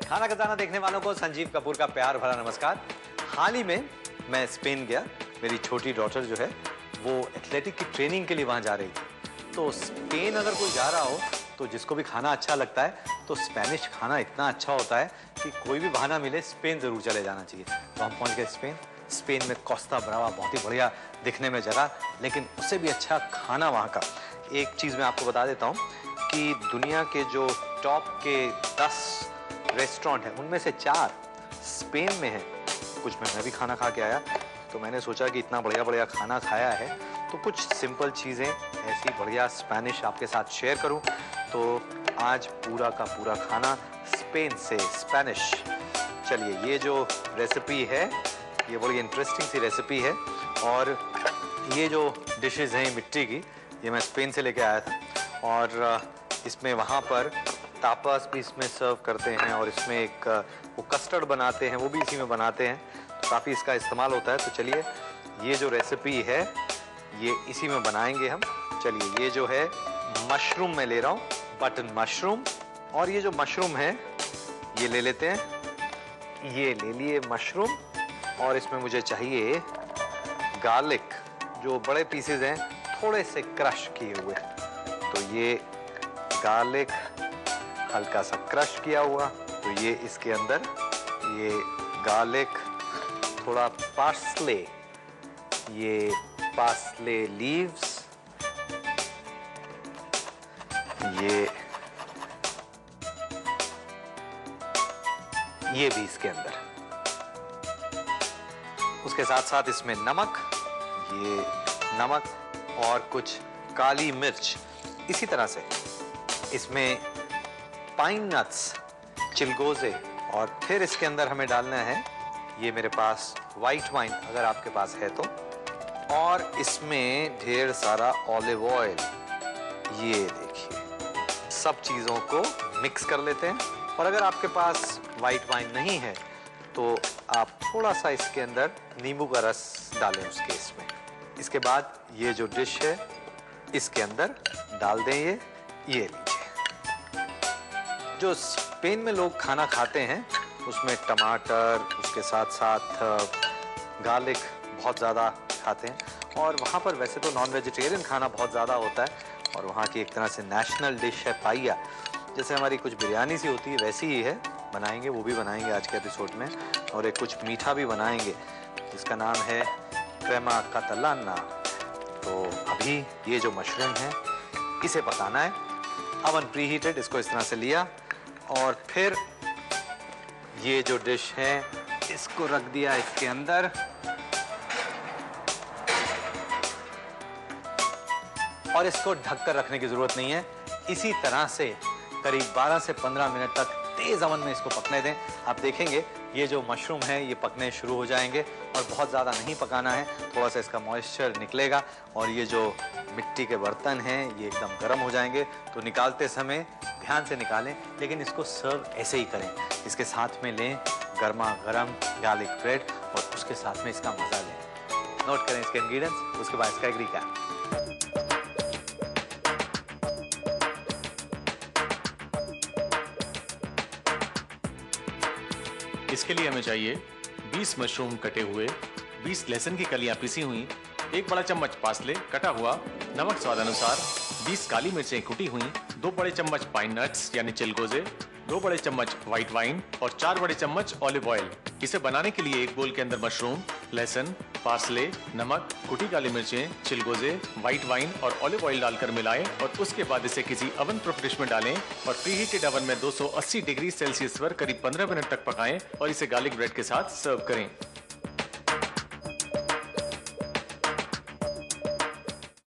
खाना खजाना देखने वालों को संजीव कपूर का प्यार भरा नमस्कार। हाल ही में मैं स्पेन गया। मेरी छोटी डॉटर जो है वो एथलेटिक की ट्रेनिंग के लिए वहाँ जा रही थी। तो स्पेन अगर कोई जा रहा हो तो जिसको भी खाना अच्छा लगता है तो स्पेनिश खाना इतना अच्छा होता है कि कोई भी बहाना मिले स्पेन ज़रूर चले जाना चाहिए। तो हम पहुँच गए स्पेन। स्पेन में कोस्टा ब्रावा बहुत ही बढ़िया दिखने में जगह, लेकिन उससे भी अच्छा खाना वहाँ का। एक चीज़ मैं आपको बता देता हूँ कि दुनिया के जो टॉप के 10 रेस्टोरेंट हैं उनमें से 4 स्पेन में हैं। कुछ मैं भी खाना खा के आया तो मैंने सोचा कि इतना बढ़िया बढ़िया खाना खाया है तो कुछ सिंपल चीज़ें ऐसी बढ़िया स्पेनिश आपके साथ शेयर करूं। तो आज पूरा का पूरा खाना स्पेन से स्पेनिश। चलिए, ये जो रेसिपी है ये बड़ी इंटरेस्टिंग सी रेसिपी है और ये जो डिशेज़ हैं मिट्टी की, ये मैं स्पेन से लेके आया था और इसमें वहाँ पर तापास भी इसमें सर्व करते हैं और इसमें एक वो कस्टर्ड बनाते हैं, वो भी इसी में बनाते हैं, तो काफ़ी इसका इस्तेमाल होता है। तो चलिए, ये जो रेसिपी है ये इसी में बनाएंगे हम। चलिए, ये जो है मशरूम मैं ले रहा हूँ, बटन मशरूम। और ये जो मशरूम है ये ले लेते हैं। ये ले लिए मशरूम और इसमें मुझे चाहिए गार्लिक, जो बड़े पीसेज हैं थोड़े से क्रश किए हुए। तो ये गार्लिक हल्का सा क्रश किया हुआ, तो ये इसके अंदर, ये गार्लिक, थोड़ा पार्सले, ये पार्सले लीव्स, ये भी इसके अंदर। उसके साथ साथ इसमें नमक, ये नमक और कुछ काली मिर्च। इसी तरह से इसमें पाइन नट्स, चिलगोजे, और फिर इसके अंदर हमें डालना है, ये मेरे पास वाइट वाइन अगर आपके पास है तो, और इसमें ढेर सारा ऑलिव ऑयल। ये देखिए, सब चीज़ों को मिक्स कर लेते हैं। और अगर आपके पास वाइट वाइन नहीं है तो आप थोड़ा सा इसके अंदर नींबू का रस डालें उस केस में। इसके बाद ये जो डिश है इसके अंदर डाल दें। ये लीजिए। जो स्पेन में लोग खाना खाते हैं उसमें टमाटर, उसके साथ साथ गार्लिक बहुत ज़्यादा खाते हैं। और वहाँ पर वैसे तो नॉन वेजिटेरियन खाना बहुत ज़्यादा होता है और वहाँ की एक तरह से नेशनल डिश है पाइया। जैसे हमारी कुछ बिरयानी सी होती है वैसी ही है, बनाएंगे, वो भी बनाएंगे आज के एपिसोड में। और एक कुछ मीठा भी बनाएंगे जिसका नाम है क्रेमा कातालाना। तो अभी ये जो मशरूम है इसे पकाना है। अवन प्री हीटेड, इसको इस तरह से लिया और फिर ये जो डिश है इसको रख दिया इसके अंदर। और इसको ढककर रखने की जरूरत नहीं है, इसी तरह से करीब 12 से 15 मिनट तक तेज अवन में इसको पकने दें। आप देखेंगे ये जो मशरूम है ये पकने शुरू हो जाएंगे और बहुत ज़्यादा नहीं पकाना है, थोड़ा सा इसका मॉइस्चर निकलेगा और ये जो मिट्टी के बर्तन हैं ये एकदम गर्म हो जाएंगे। तो निकालते समय ध्यान से निकालें, लेकिन इसको सर्व ऐसे ही करें। इसके साथ में लें गर्मा गर्म गार्लिक ब्रेड और उसके साथ में इसका मज़ा लें। नोट करें इसके इंग्रेडिएंट्स, उसके बाद इसका एक रिकैप। इसके लिए हमें चाहिए 20 मशरूम कटे हुए, 20 लहसुन की कलियां पिसी हुई, 1 बड़ा चम्मच पार्सले कटा हुआ, नमक स्वाद अनुसार, 20 काली मिर्चें कुटी हुई, 2 बड़े चम्मच पाइन नट्स यानी चिलगोजे, 2 बड़े चम्मच व्हाइट वाइन और 4 बड़े चम्मच ऑलिव ऑयल। इसे बनाने के लिए एक बोल के अंदर मशरूम, लहसुन, पार्सले, नमक, कुटी काली मिर्चें, चिलगोजे, व्हाइट वाइन और ऑलिव ऑयल डालकर मिलाएं और उसके बाद इसे किसी ओवन प्रूफ डिश में डालें और प्रीहीटेड ओवन में 280 डिग्री सेल्सियस पर करीब 15 मिनट तक पकाएं और इसे गार्लिक ब्रेड के साथ सर्व करें।